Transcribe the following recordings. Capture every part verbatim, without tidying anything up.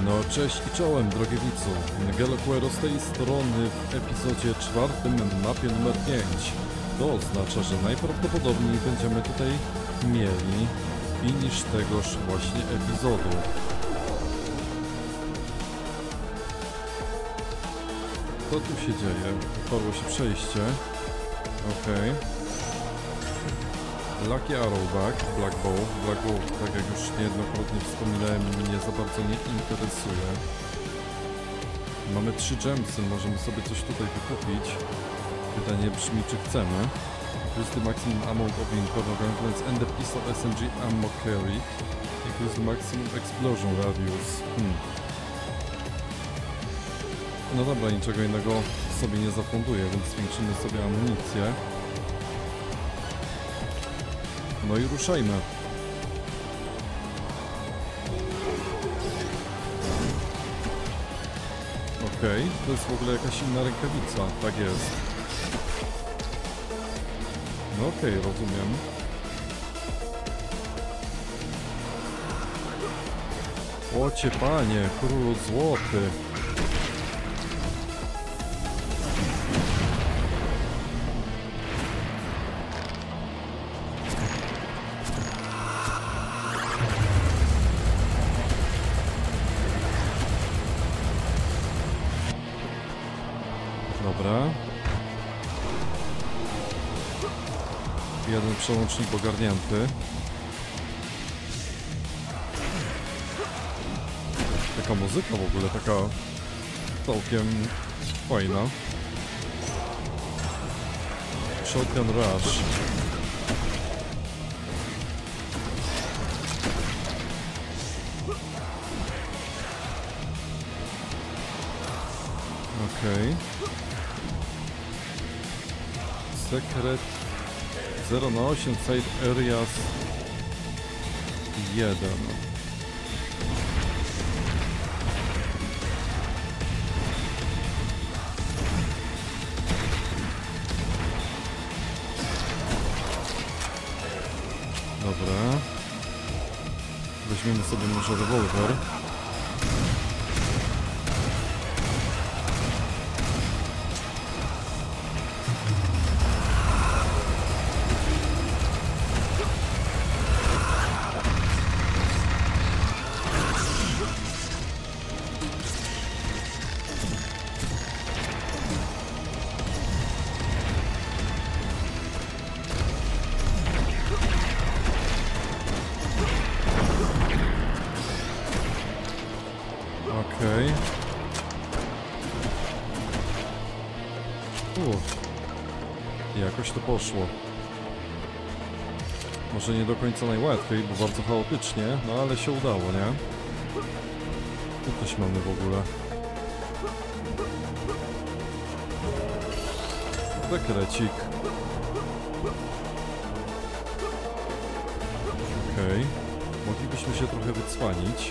No cześć i czołem, drogie widzu. Galoquero z tej strony w epizodzie czwartym, mapie numer pięć. To oznacza, że najprawdopodobniej będziemy tutaj mieli finisz tegoż właśnie epizodu. Co tu się dzieje? Otwarło się przejście. Okej. Okay. Lucky Arrowback, Black Bow. Black Bow, tak jak już niejednokrotnie wspominałem, mnie za bardzo nie interesuje. Mamy trzy gemsy, możemy sobie coś tutaj wykupić. Pytanie brzmi, czy chcemy. Increase the maximum amount of income gauntlets and the piece of S M G ammo carry. Increase the maximum explosion radius. Hmm. No dobra, niczego innego sobie nie zafunduję, więc zwiększymy sobie amunicję. No i ruszajmy. Okej, okay, to jest w ogóle jakaś inna rękawica, tak jest. No okej, okay, rozumiem. Łocie panie, król złoty. Dobra. Jeden przełącznik ogarnięty. Taka muzyka w ogóle, taka całkiem fajna. Shotgun Rush. Okej. Okay. Sekret zero na osiem, Side Areas jeden. Dobra. Weźmiemy sobie może rewolwer. Okej. Okay. Jakoś to poszło. Może nie do końca najłatwiej, bo bardzo chaotycznie, no ale się udało, nie? Tu coś mamy w ogóle. Dekrecik. Okej. Okay. Moglibyśmy się trochę wycwanić.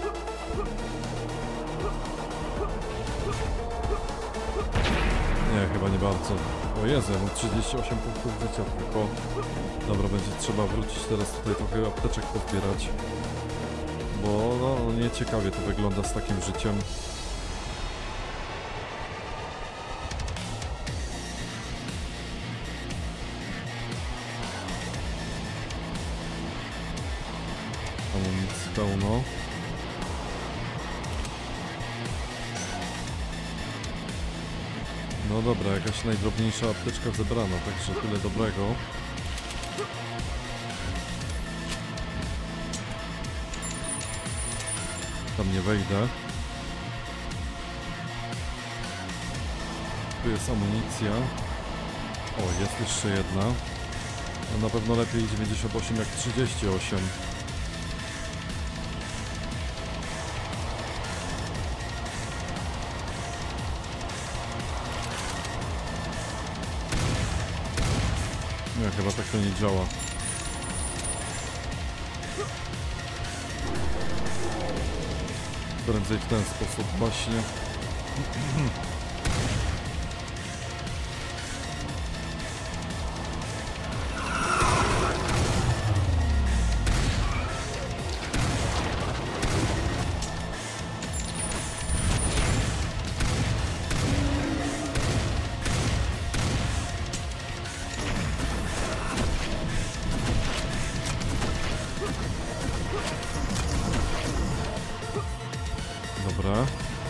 Nie, chyba nie bardzo. O Jezu, ja mam trzydzieści osiem punktów życia tylko. Dobra, będzie trzeba wrócić teraz tutaj trochę apteczek pozbierać. Bo no, nieciekawie to wygląda z takim życiem. Amunicji pełno. No dobra, jakaś najdrobniejsza apteczka zebrana, także tyle dobrego. Tam nie wejdę. Tu jest amunicja. O, jest jeszcze jedna. No na pewno lepiej dziewięćdziesiąt osiem jak trzydzieści osiem. Nie, chyba tak to nie działa. Prędzej w ten sposób właśnie. Dobra.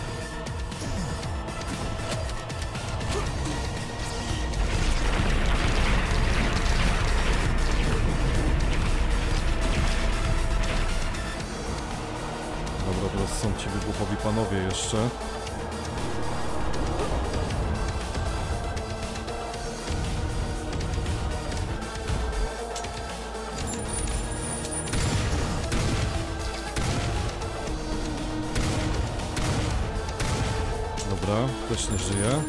Dobra, teraz są ci wybuchowi panowie jeszcze. Dobra, też nie żyje.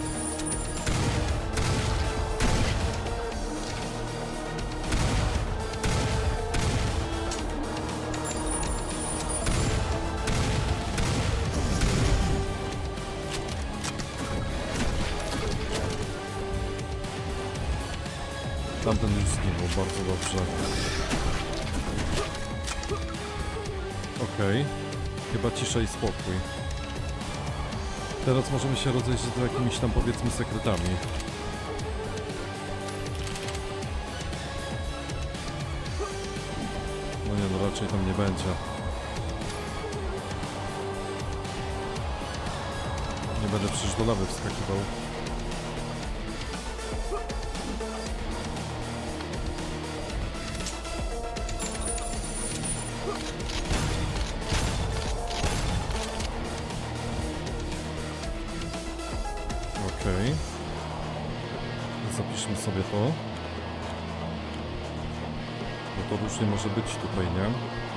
Tamten już zginął, bardzo dobrze. Okej, okay. Chyba cisza i spokój. Teraz możemy się rozejrzeć za jakimiś tam, powiedzmy, sekretami. No nie, no raczej tam nie będzie. Nie będę przecież do lawy wskakiwał. Okej. Zapiszmy sobie to. Bo to różnie może być tutaj, nie?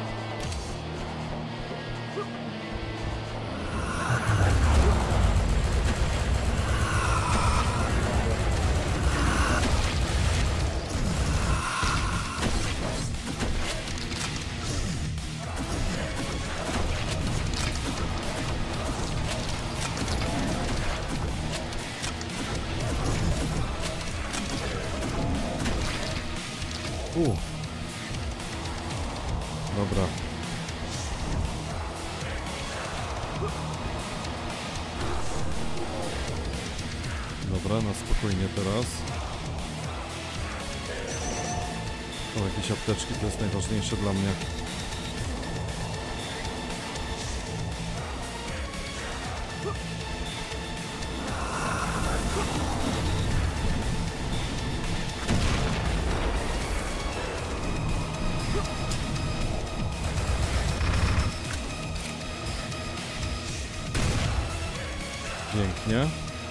U. Dobra. Dobra, na spokojnie teraz. O, jakieś apteczki, to jest najważniejsze dla mnie. Pięknie.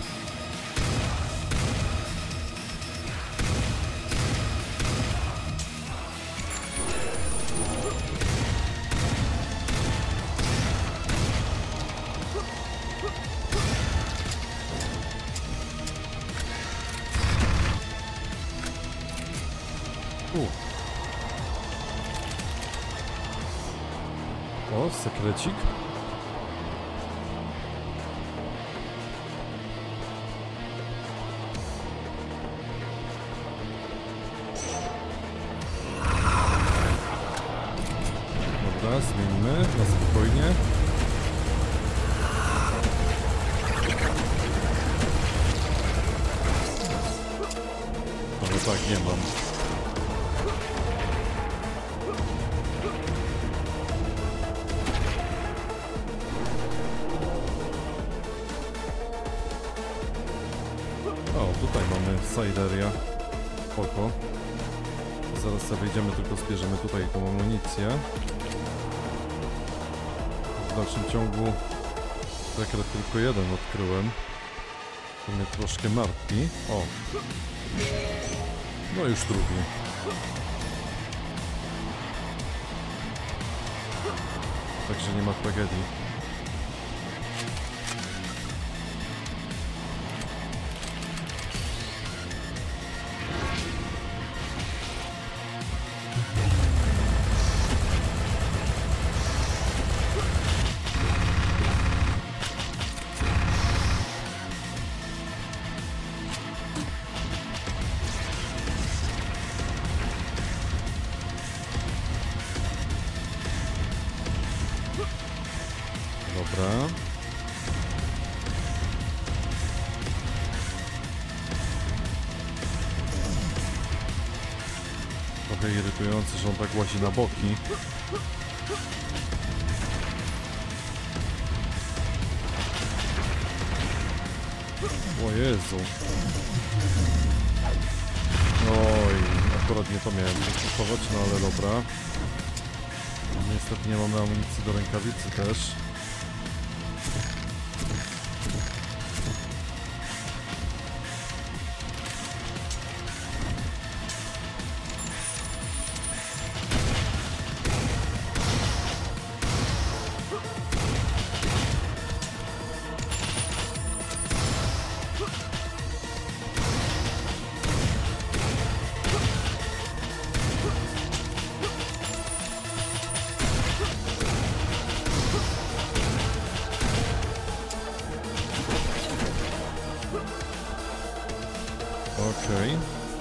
U. O, sekrecik. Dobra, zmieńmy na spokojnie. Ale tak, nie mam. O, tutaj mamy Sideria. Spoko. Zaraz sobie wejdziemy, tylko zbierzemy tutaj tą amunicję. W dalszym ciągu sekret tylko jeden odkryłem. To mnie troszkę martwi. O! No już drugi. Także nie ma tragedii. Dobra. Trochę irytujące, że on tak łazi na boki. O Jezu. Oj, akurat nie to miałem zastosować, no ale dobra. Niestety nie mamy amunicji do rękawicy też. Okej.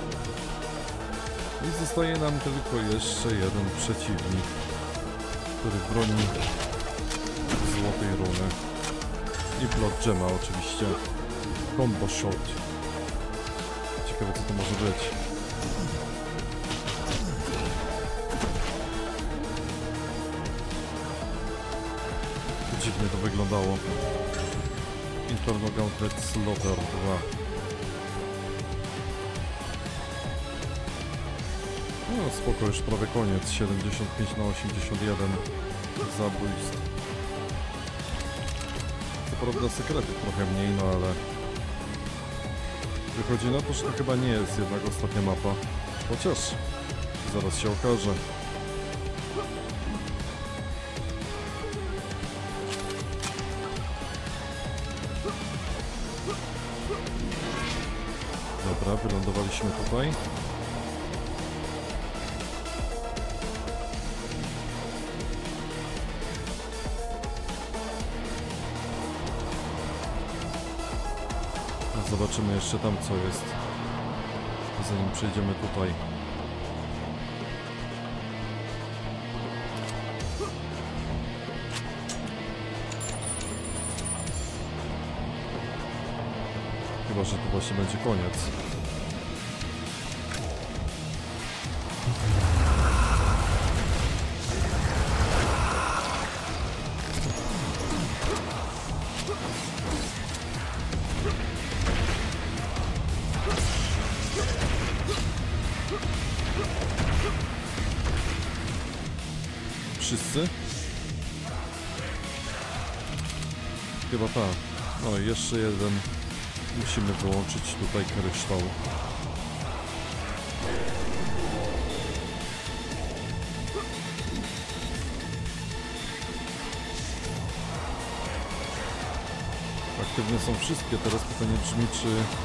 I zostaje nam tylko jeszcze jeden przeciwnik, który broni złotej runy. I plot gemma oczywiście. Combo shot. Ciekawe co to może być. Dziwnie to wyglądało. Inferno Gauntlet Slaughter dwa. No spoko, już prawie koniec. siedemdziesiąt pięć na osiemdziesiąt jeden zabójstw. Co prawda sekretów trochę mniej, no ale wychodzi na to, że to chyba nie jest jednak ostatnia mapa. Chociaż zaraz się okaże. Dobra, wylądowaliśmy tutaj. Zobaczymy jeszcze tam co jest, zanim przejdziemy tutaj. Chyba że to właśnie będzie koniec. Wszyscy? Chyba tak. No i jeszcze jeden. Musimy wyłączyć tutaj kryształ. Aktywne są wszystkie. Teraz pytanie brzmi, czy...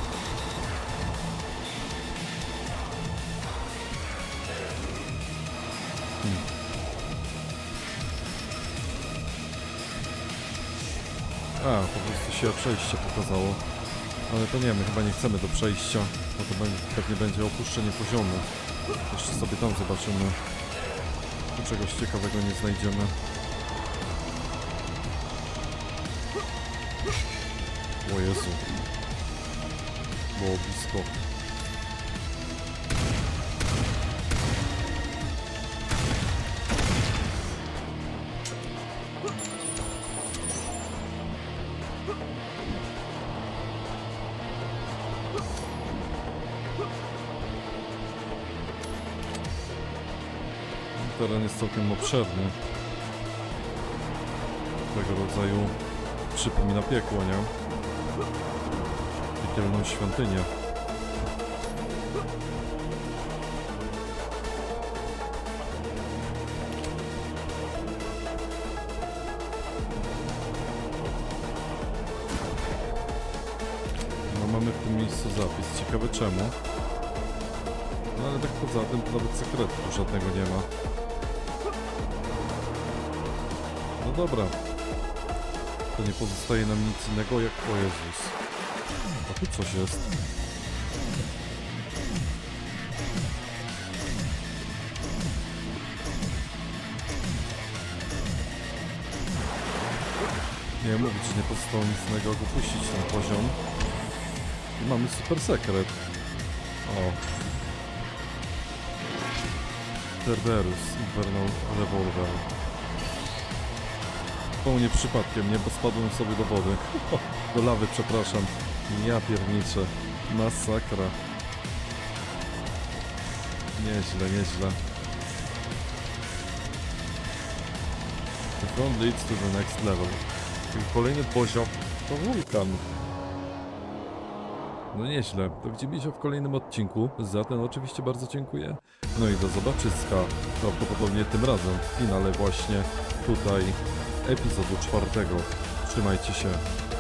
Hmm. A, po prostu się przejście pokazało. Ale to nie, my chyba nie chcemy do przejścia, bo to pewnie będzie opuszczenie poziomu. Jeszcze sobie tam zobaczymy, czy czegoś ciekawego nie znajdziemy. O Jezu. Było blisko. Teren jest całkiem obszerny. Tego rodzaju przypomina piekło, nie? Piekielną świątynię. No mamy w tym miejscu zapis. Ciekawe czemu. No ale tak poza tym to nawet sekretu żadnego nie ma. No dobra. To nie pozostaje nam nic innego jak... O Jezus. A tu coś jest. Nie mówić, że nie pozostało nic innego jak opuścić ten poziom. I mamy super sekret. O. Cerberus Infernal Revolver. Zupełnie przypadkiem, nie? Bo spadłem sobie do wody. Do lawy, przepraszam. Ja pierniczę. Masakra. Nieźle, nieźle. The front leads to the next level. Kolejny poziom to wulkan. No nieźle. To widzimy się w kolejnym odcinku. Za ten oczywiście bardzo dziękuję. No i do zobaczyska. Prawdopodobnie tym razem w finale właśnie tutaj epizodu czwartego. Trzymajcie się.